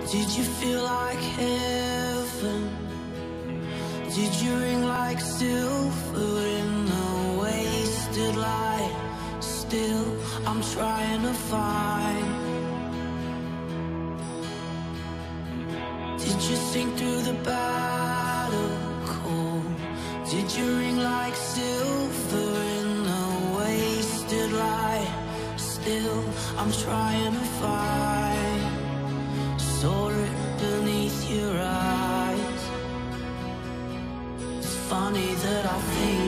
Did you feel like heaven? Did you ring like silver in the wasted light? Still, I'm trying to find. Did you sing through the battle call? Did you ring like silver in the wasted light? Still, I'm trying to find. Saw it beneath your eyes. It's funny that I think